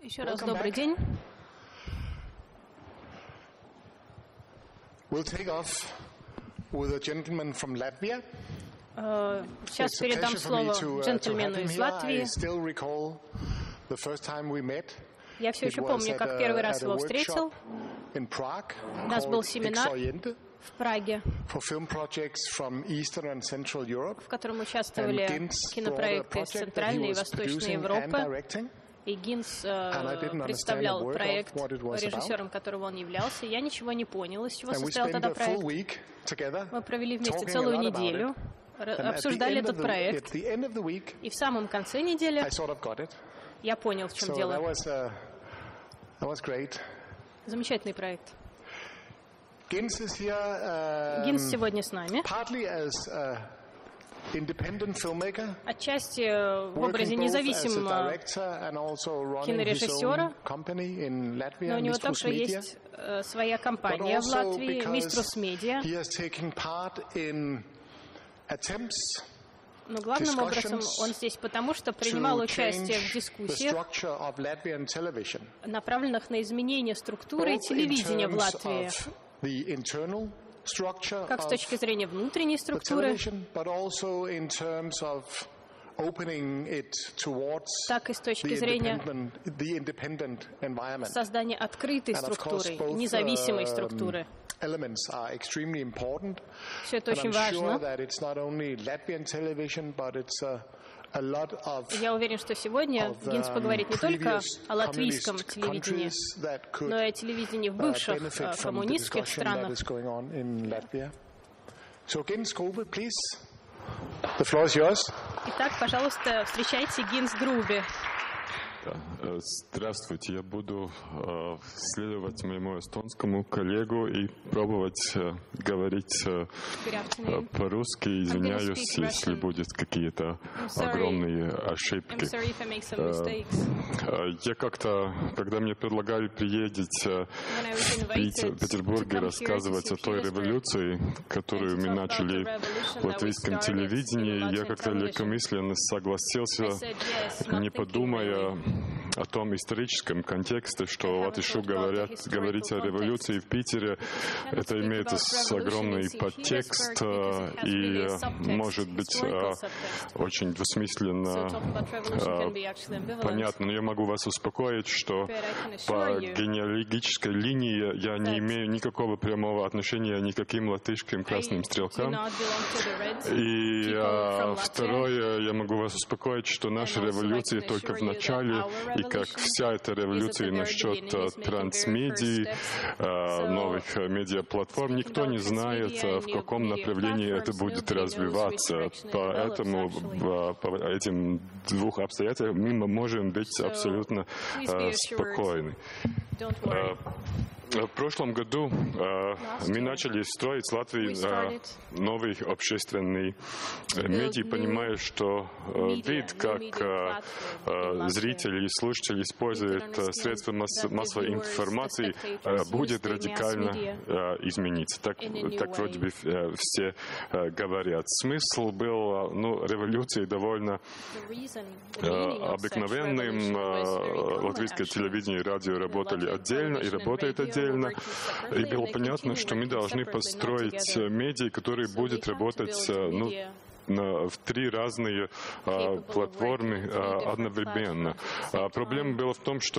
Еще раз добрый день. We'll take off with a gentleman from Latvia. Сейчас передам слово джентльмену из Латвии. Я все еще помню, как первый раз его встретил. У нас был семинар в Праге, в котором участвовали кинопроекты из Центральной и Восточной Европы. И Гинс представлял проект, режиссером которого он являлся. Я ничего не понял, из чего состоял тогда проект. Мы провели вместе целую неделю, обсуждали этот проект. И в самом конце недели я понял, в чем дело. Замечательный проект. Гинс сегодня с нами. Отчасти в образе независимого кинорежиссера, но у него также есть своя компания в Латвии, Mistrus Media. Но главным образом он здесь потому, что принимал участие в дискуссиях, направленных на изменение структуры телевидения в Латвии. Как с точки зрения внутренней структуры, так и с точки зрения создания открытой структуры, независимой структуры. Все это очень важно. Я уверен, что сегодня Гинс поговорит не только о латвийском телевидении, но и о телевидении в бывших коммунистских странах. Итак, пожалуйста, встречайте Гинс Грубе. Здравствуйте, я буду следовать моему эстонскому коллегу и пробовать говорить по-русски. Извиняюсь, если будут какие-то огромные ошибки. Я как-то, когда мне предлагали приехать в Петербург и рассказывать о той революции, которую мы начали в латвийском телевидении, я как-то легкомысленно согласился, не подумая о том историческом контексте, что вот еще говорить о революции в Питере, это имеет огромный подтекст и может быть очень двусмысленно понятно. Но я могу вас успокоить, что по генеалогической линии я не имею никакого прямого отношения ни к каким латышским красным стрелкам. И второе, я могу вас успокоить, что наша революция только в начале. И как вся эта революция насчет трансмедий, новых медиаплатформ, никто не знает, в каком направлении это будет развиваться. Поэтому по этим двух обстоятельствам мы можем быть абсолютно спокойны. В прошлом году мы начали строить в Латвии новый общественный медиа, понимая, что вид, как зрители и слушатели используют средства массовой информации, будет радикально измениться. Так вроде бы все говорят. Смысл был революции довольно обыкновенным. Латвийское телевидение и радио работали отдельно и работают отдельно. И было понятно, что мы должны построить медиа, которые будут работать в три разные платформы одновременно. Проблема была в том, что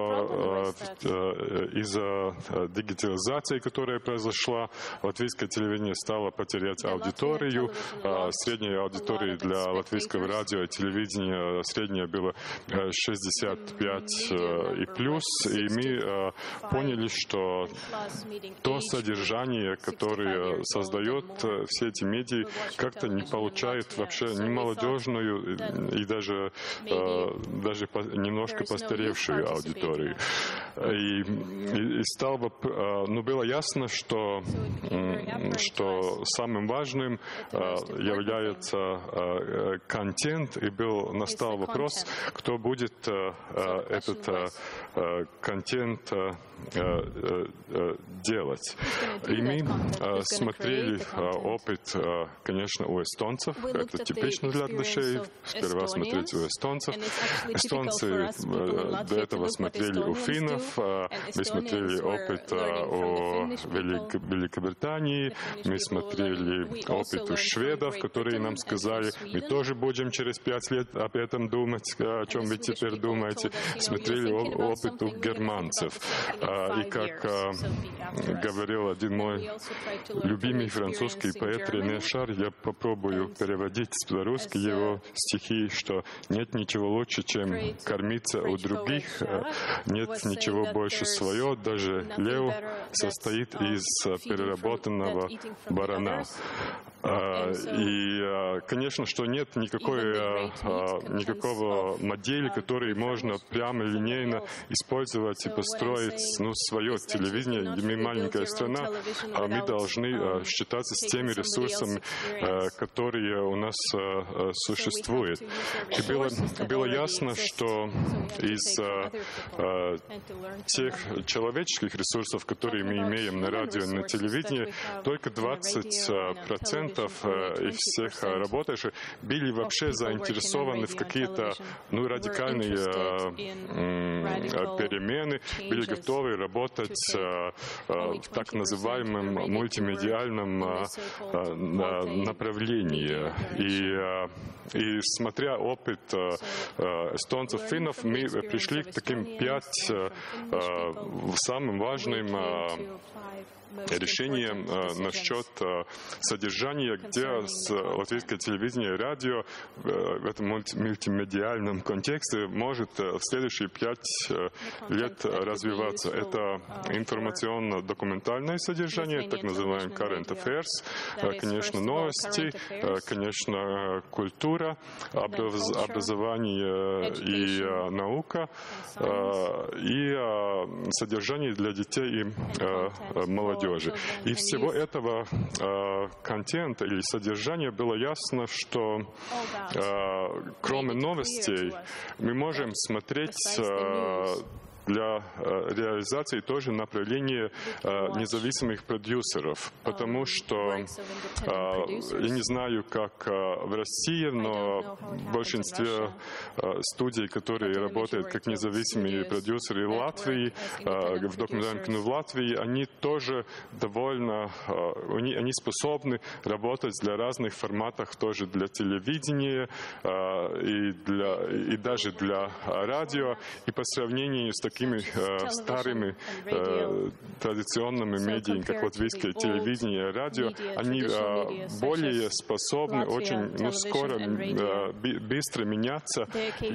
из-за дигитализации, которая произошла, латвийское телевидение стало потерять аудиторию. Средняя аудитория для латвийского радио и телевидения средняя была 65 и плюс. И мы поняли, что то содержание, которое создает все эти медиа, как-то не получается вообще не молодежную и даже немножко постаревшую аудиторию. И было ясно, что самым важным является контент, и настал вопрос, кто будет этот контент делать. И мы смотрели опыт, конечно, у эстонцев, эстонцев, как это типично для латышей, сперва смотреть у эстонцев. Эстонцы до этого смотрели у финнов, мы смотрели опыт о Великобритании, мы смотрели опыт у шведов, которые нам сказали, мы тоже будем через 5 лет об этом думать, о чем вы теперь думаете. Смотрели опыт у германцев. И как говорил один мой любимый французский поэт Рене Шар, я попробую переводить с белорусски его стихи, что нет ничего лучше, чем кормиться у других, нет ничего больше свое, даже лев состоит из переработанного барана. И, конечно, что нет никакого модели, который можно прямо линейно использовать и построить свое телевидение. Мы маленькая страна, а мы должны считаться с теми ресурсами, которые у нас существуют. И было ясно, что из тех человеческих ресурсов, которые мы имеем на радио и на телевидении, только 20% из всех работающих были вообще заинтересованы в какие-то радикальные перемены, были готовы работать в так называемом мультимедиальном направлении. И смотря опыт эстонцев, финнов, мы пришли к таким 5 самым важным решением насчет содержания, где латвийское телевидение и радио в этом мультимедиальном контексте может в следующие 5 лет развиваться. Это информационно-документальное содержание, так называемый current affairs, конечно, новости, конечно, культура, образование и наука, и содержание для детей и молодежи. И всего этого контента или содержания было ясно, что кроме новостей мы можем смотреть для реализации тоже направление независимых продюсеров, потому что я не знаю, как в России, но в большинстве студий, которые работают как независимые продюсеры в Латвии, в документальном кино в Латвии, они тоже довольно, они способны работать для разных форматов, тоже для телевидения и даже для радио, и по сравнению с такими старыми традиционными медиа, как латвийское телевидение и радио, они более способны очень скоро, быстро меняться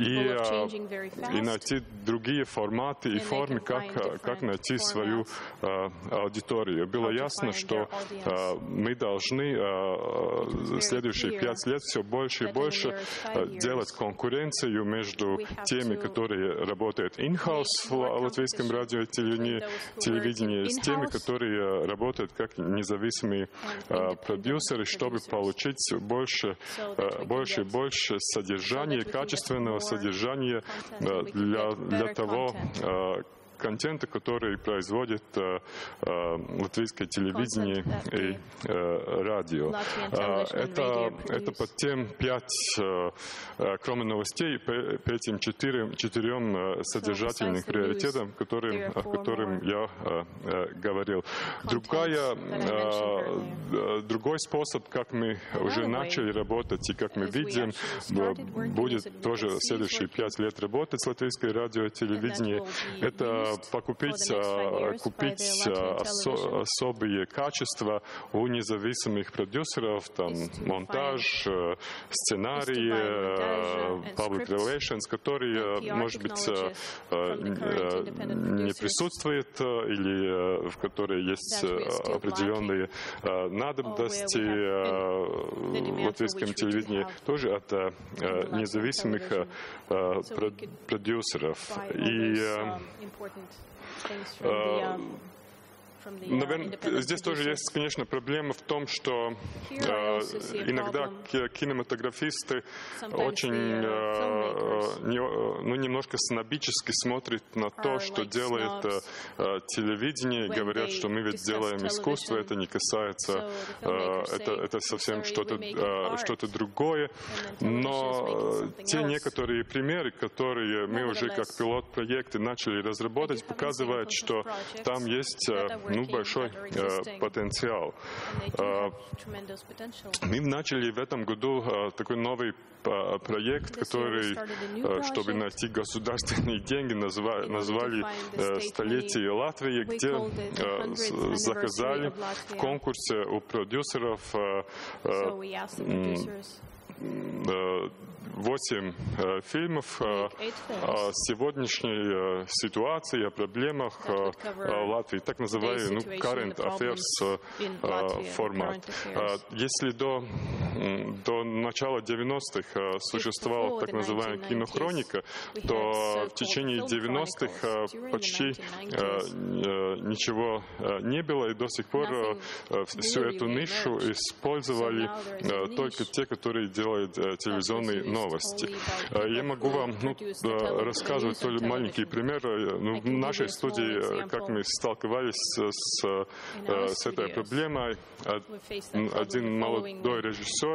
и найти другие форматы и формы, как найти свою аудиторию. Было ясно, что мы должны следующие 5 лет все больше и больше делать конкуренцию между теми, которые работают in-house в латвийском радио и телевидении, с теми, которые работают как независимые продюсеры, чтобы получить больше и больше содержания, качественного содержания для того контента, который производит латвийское телевидение и радио. Это под тем 5, кроме новостей, по этим 4 содержательным приоритетам, о которых я говорил. Другой способ, как мы уже начали работать и как мы видим, будет тоже в следующие 5 лет работать с латвийское радио и телевидение, это купить особые качества у независимых продюсеров, там монтаж, сценарий, public relations, которые, может быть, не присутствуют или в которые есть определенные надобности в латвийском телевидении, тоже от независимых продюсеров. Наверное, здесь тоже есть, конечно, проблема в том, что иногда кинематографисты очень немножко снобически смотрят на то, что делает телевидение, и говорят, что мы ведь делаем искусство, это не касается, это совсем что-то другое. Но те некоторые примеры, которые мы уже как пилот-проекты начали разработать, показывают, что там есть большой потенциал. Мы начали в этом году такой новый проект, который, чтобы найти государственные деньги, назвали «Столетие Латвии», где заказали в конкурсе у продюсеров 8 фильмов о сегодняшней ситуации, о проблемах Латвии, так называемый current affairs формат. Если до начала 90-х существовала так называемая кинохроника, то в течение 90-х почти ничего не было, и до сих пор всю эту нишу использовали только те, которые делают телевизионные новости. Я могу вам рассказывать только маленький пример. В нашей студии, как мы сталкивались с этой проблемой, один молодой режиссер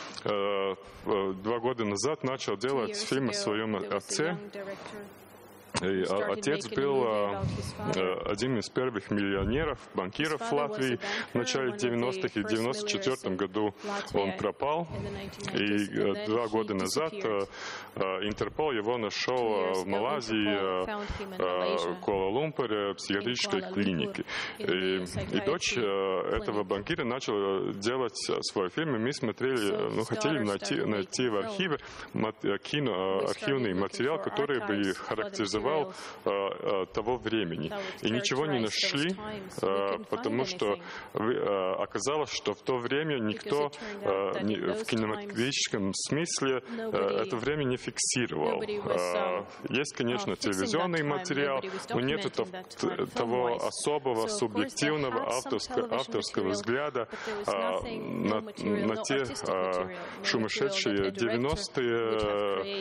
2 года назад начал делать фильм о своем отце. И отец был один из первых миллионеров, банкиров в Латвии в начале 90-х, и в 1994 году он пропал. И 2 года назад Интерпол его нашел в Малайзии, Куала-Лумпуре, в психиатрической клинике. И дочь этого банкира начала делать свой фильм, и мы смотрели, хотели найти в архиве архивный материал, который бы характеризовал того времени. И ничего не нашли, потому что оказалось, что в то время никто в кинематографическом смысле это время не фиксировал. Есть, конечно, телевизионный материал, но нет того особого субъективного авторского взгляда на те сумасшедшие 90-е,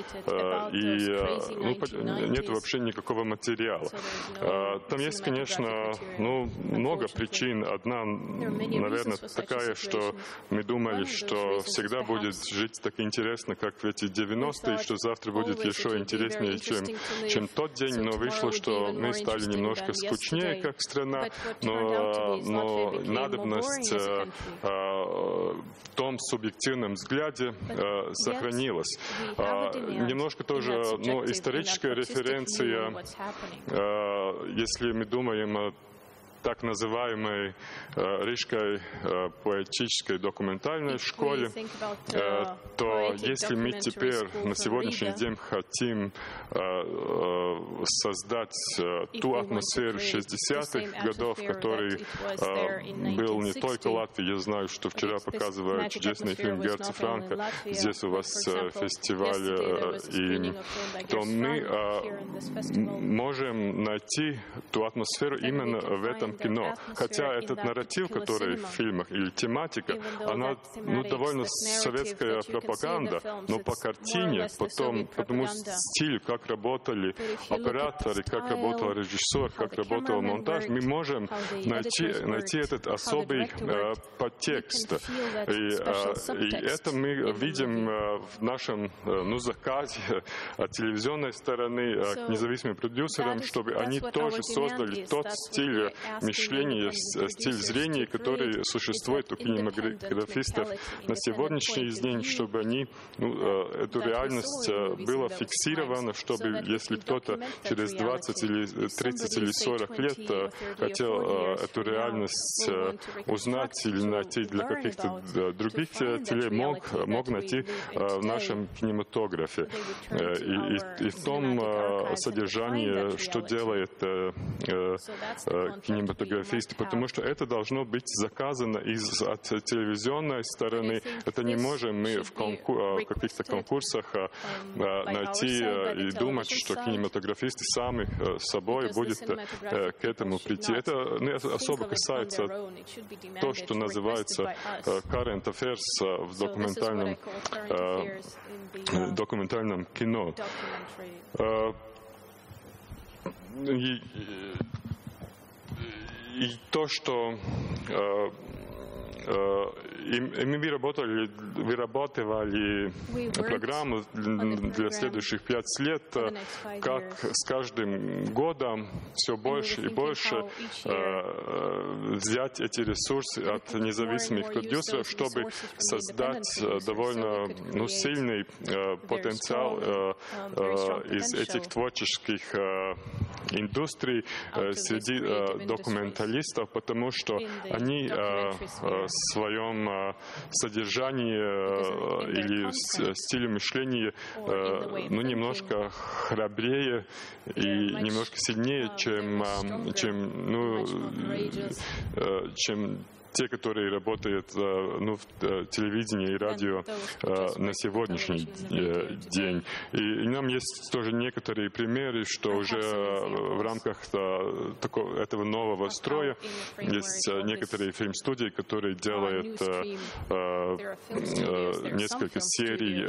и нет вообще никакого материала. Там есть, конечно, много причин. Одна, наверное, такая, что мы думали, что всегда будет жить так интересно, как в эти 90-е, что завтра будет еще интереснее, чем тот день, но вышло, что мы стали немножко скучнее, как страна, но надобность в том субъективном взгляде сохранилась. Немножко тоже историческая референция, если мы думаем о так называемой Рижской поэтической документальной школе, то если мы теперь на сегодняшний день хотим создать ту атмосферу 60-х годов, который был не только в Латвии, я знаю, что вчера показывали чудесный фильм Герца Франка, здесь у вас фестиваль, то мы можем найти ту атмосферу именно в этом кино. Хотя этот нарратив, который в фильмах, или тематика, она довольно советская пропаганда, но по картине, потому стилю, как работали операторы, как работал режиссер, как работал монтаж, мы можем найти этот особый подтекст. И это мы видим в нашем заказе от телевизионной стороны к независимым продюсерам, чтобы они тоже создали тот стиль мышления, стиль зрения, который существует у кинематографистов на сегодняшний день, чтобы они, эту реальность была фиксирована, чтобы если кто-то через 20 или 30 или 40 лет хотел эту реальность узнать или найти для каких-то других целей, мог найти в нашем кинематографе. И в том содержании, что делает кинематографисты, потому что это должно быть заказано от телевизионной стороны. Это не можем мы в каких-то конкурсах найти и думать, что кинематографисты сами с собой будут к этому прийти. Это не особо касается то, что называется current affairs в документальном кино. И то, что мы вырабатывали программу для следующих 5 лет, как с каждым годом все больше и больше взять эти ресурсы от независимых продюсеров, чтобы создать довольно сильный потенциал из этих творческих индустрий среди документалистов, потому что они в своем содержании или стиле мышления немножко храбрее и немножко сильнее, чем те, которые работают в телевидении и радио на сегодняшний день. И нам есть тоже некоторые примеры, что уже в рамках этого нового строя есть некоторые фильм-студии, которые делают несколько серий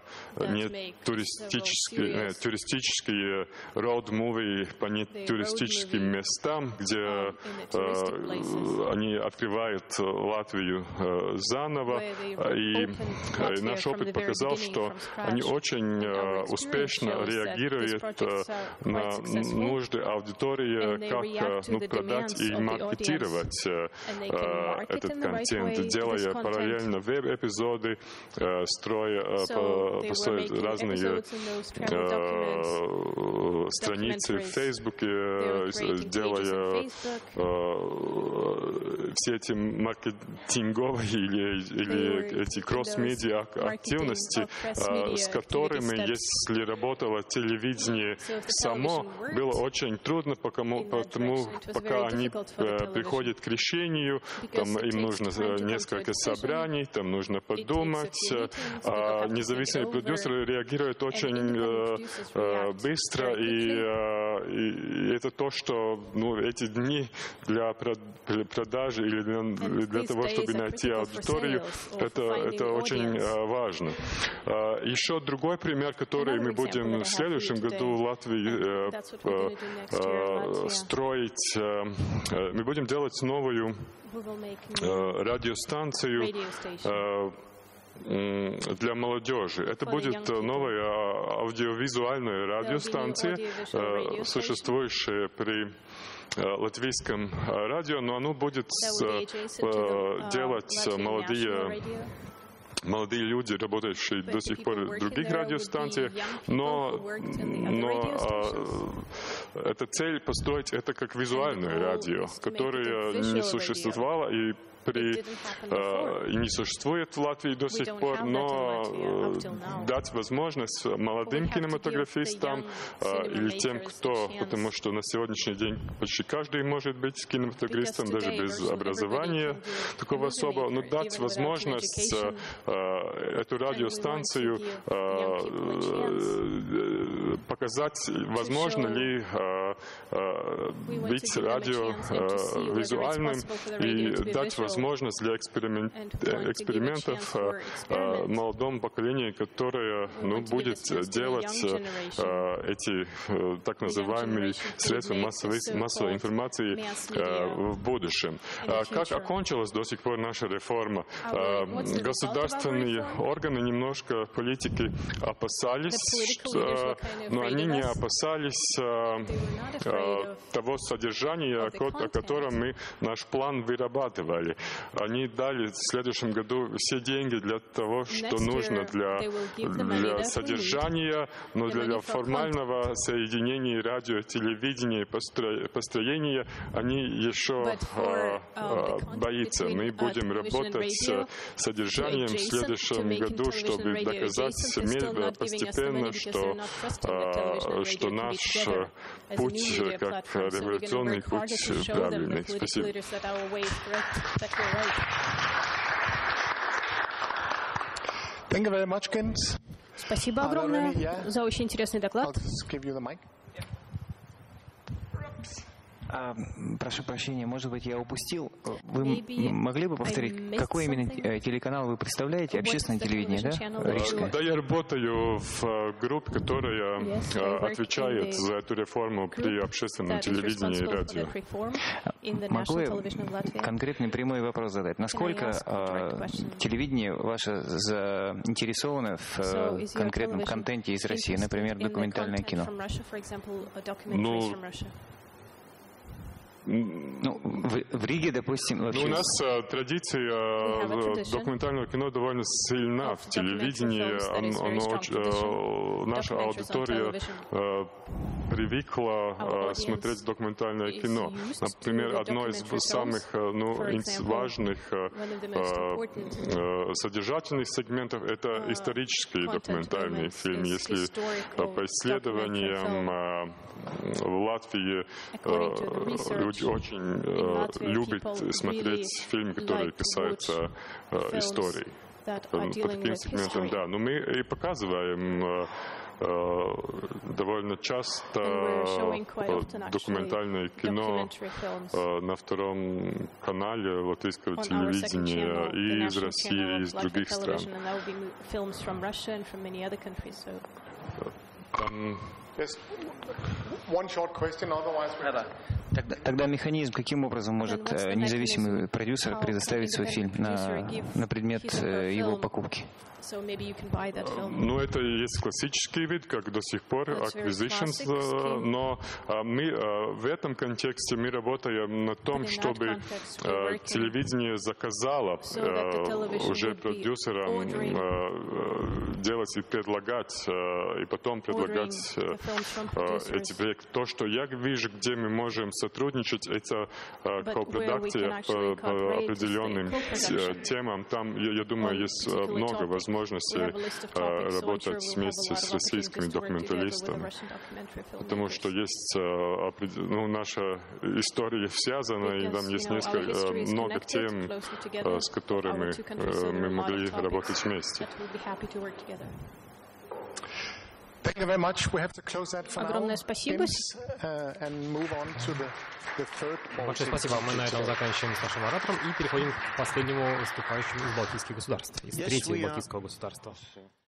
туристические road-movie по нетуристическим местам, где они открывают Латвию заново, и наш опыт показал, что они очень успешно реагируют на нужды аудитории, как продать и маркетировать этот контент, делая параллельно веб-эпизоды, построя разные страницы в Фейсбуке, делая все эти маркетинговые или эти кросс-медиа активности, с которыми, если работало телевидение само, было очень трудно, потому пока они приходят к решению, там им нужно несколько собраний, там нужно подумать, а независимые продюсеры реагируют очень быстро, и это то, что эти дни для продажи или для того, чтобы найти аудиторию, это очень важно. Еще другой пример, который мы будем в следующем году в Латвии строить, мы будем делать новую радиостанцию для молодежи. Это будет новая аудиовизуальная радиостанция, существующая при латвийском радио, но оно будет делать молодые люди, работающие до сих пор в других радиостанциях, но эта цель построить это как визуальное радио, которое не существовало и не существует в Латвии до сих пор, но дать возможность молодым кинематографистам или тем, потому что на сегодняшний день почти каждый может быть кинематографистом, даже без образования такого особого, но дать возможность эту радиостанцию показать, возможно ли быть радиовизуальным и дать возможность для экспериментов молодому поколению, которое будет делать эти так называемые средства массовой информации в будущем. Как окончилась до сих пор наша реформа? Государственные органы, немножко политики опасались, но они не опасались того содержания, о котором мы наш план вырабатывали. они дали в следующем году все деньги для того, что нужно для содержания, но для формального соединения радио, телевидения, построения они еще боятся. Мы будем работать с содержанием в следующем году, чтобы доказать постепенно, что наш путь как революционный путь правильный. Спасибо. Thank you very much, Gens. Спасибо огромное за очень интересный доклад. Прошу прощения, может быть, я упустил. Вы могли бы повторить, какой именно телеканал вы представляете? Общественное телевидение, да? Рижское? Да, я работаю в группе, которая отвечает за эту реформу при общественном телевидении и радио. Могу я конкретный прямой вопрос задать? Насколько телевидение ваше заинтересовано в конкретном контенте из России, например, документальное кино? Ну, в Риге, допустим... У нас традиция документального кино довольно сильна в телевидении. Наша аудитория привыкла смотреть документальное кино. Например, одно из самых важных содержательных сегментов — это исторический документальный фильм. Если по исследованиям в Латвии люди очень любят смотреть фильмы, которые касаются истории. По таким сегментам, да. Но мы и показываем довольно часто документальное кино на втором канале латвийского телевидения и из России, и из других стран. Тогда механизм, каким образом может независимый продюсер предоставить свой фильм на предмет его покупки? Ну, это и есть классический вид, как до сих пор, acquisitions, но мы в этом контексте мы работаем на том, чтобы телевидение заказало уже продюсерам делать и предлагать, и потом предлагать эти проекты. То, что я вижу, где мы можем сотрудничать, это копродукция по определенным темам. Там, я думаю, есть много возможностей работать вместе с российскими документалистами, потому что есть наша история связана, и там есть много тем, с которыми мы могли работать вместе. Огромное спасибо. Большое спасибо. Мы на этом заканчиваем с нашим оратором и переходим к последнему выступающему из балтийских государств, из третьего балтийского государства.